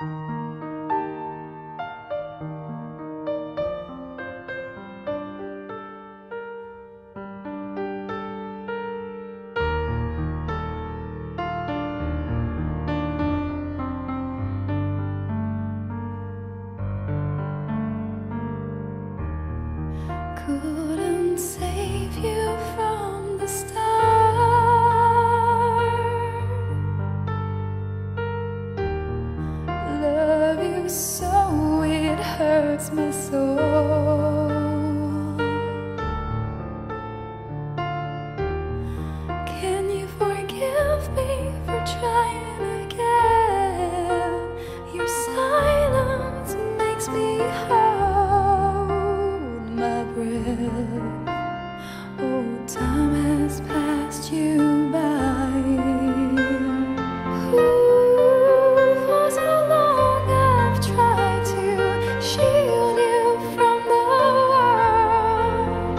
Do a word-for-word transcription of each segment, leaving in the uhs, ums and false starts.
Couldn't save you from the start. Love you so it hurts my soul. Can you forgive me for trying again? Your silence makes me hold my breath. Oh, time has passed you by. Ooh, for so long I've tried to shield you from the world.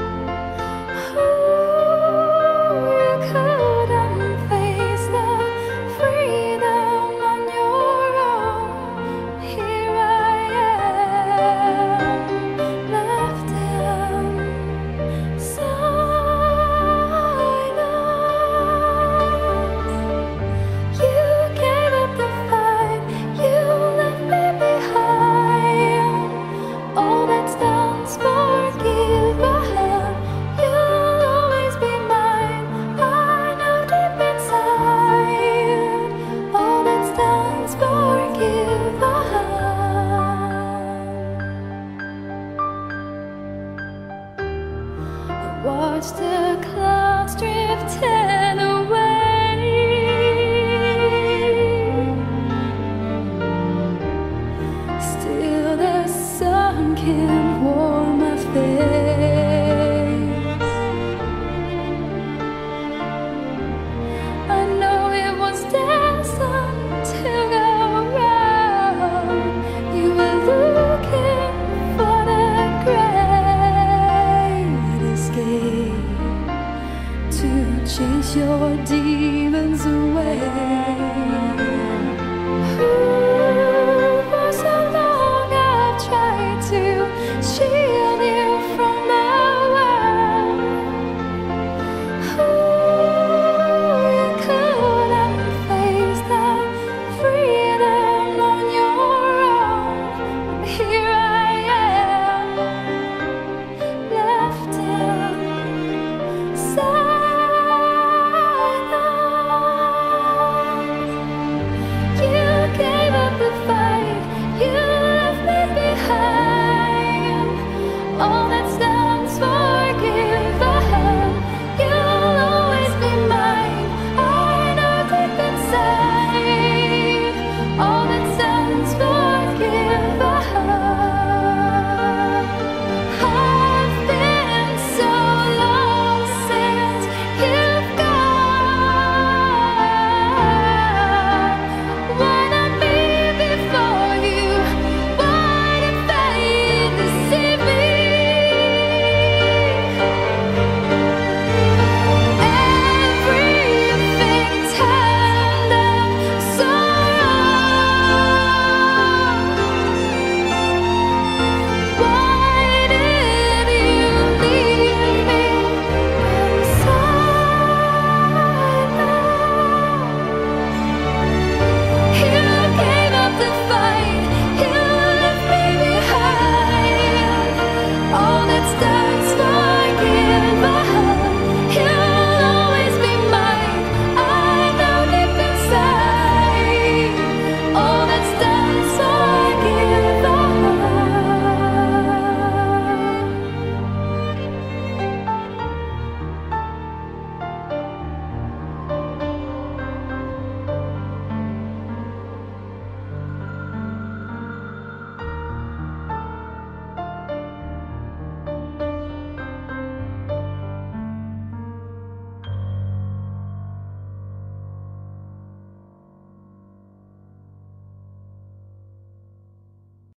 Ooh, you couldn't face the freedom on your own. Here I am, left in silence. You gave up the fight, you left me behind. All that's done's forgiven. You'll always be mine. I know deep inside, all that's done's forgiven. Watch the clouds drifting away. Still the sun can warm my face.